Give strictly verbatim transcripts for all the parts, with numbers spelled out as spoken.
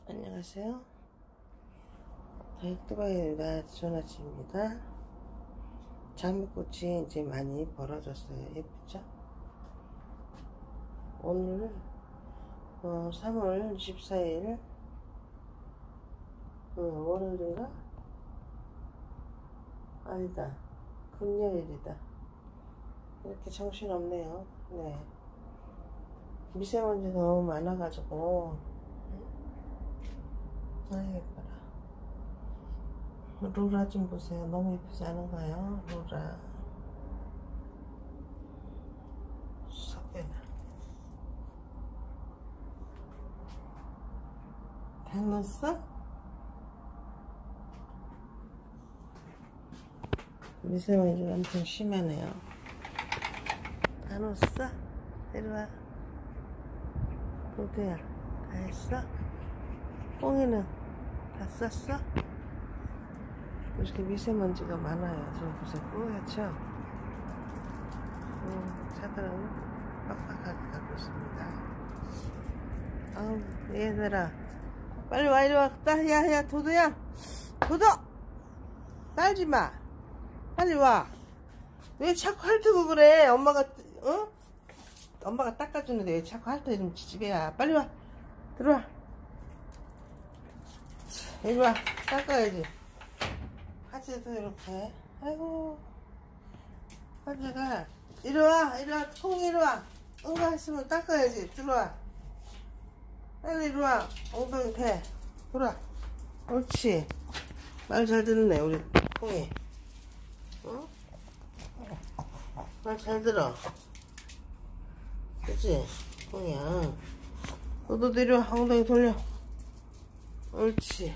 안녕하세요. 다육두바이입니다. 조나치입니다. 장미꽃이 이제 많이 벌어졌어요. 예쁘죠? 오늘 어, 삼월 이십사일 어, 월요일인가? 아니다. 금요일이다. 이렇게 정신없네요. 네. 미세먼지가 너무 많아가지고 아 예뻐라. 로라 좀 보세요. 너무 예쁘지 않은가요? 로라 석배나 다 넣었어? 미세먼지가 엄청 심하네요. 다 넣었어? 이리와. 도대야 다 했어? 뽕이는 다 썼어? 이렇게 미세먼지가 많아요. 지금 보세요. 뿌옇죠? 음, 차들은 빡빡하게 가고 있습니다. 아우, 얘들아. 빨리 와, 이리 와. 야, 야, 도도야. 도도! 딸지 마. 빨리 와. 왜 자꾸 핥고 그래? 엄마가, 어? 엄마가 닦아주는데 왜 자꾸 핥아? 이러면 지지배야. 빨리 와. 들어와. 이리 와. 닦아야지. 화재도 이렇게. 아이고. 화재가. 이리 와. 이리 와. 통 이리 와. 응가 있으면 닦아야지. 들어와. 빨리 이리 와. 엉덩이 대. 돌아. 옳지. 말 잘 듣네, 우리 통이. 응? 말 잘 들어. 그치? 통이야. 너도 내려와. 엉덩이 돌려. 옳지.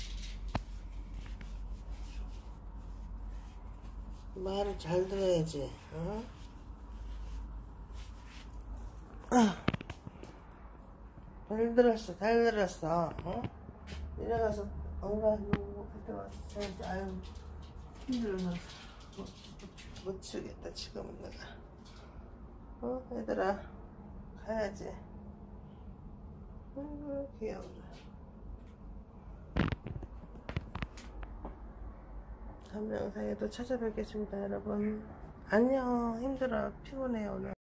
말을 잘 들어야지. 어? 아, 잘 들었어, 잘 들었어. 어? 내려가서 엉덩이 놓고 들어왔어야지. 아유, 힘들어서 못, 못 치우겠다 지금은 내가. 어, 얘들아, 가야지. 아이고, 귀여워라. 다음 영상에도 찾아뵙겠습니다, 여러분. 안녕. 힘들어. 피곤해, 오늘.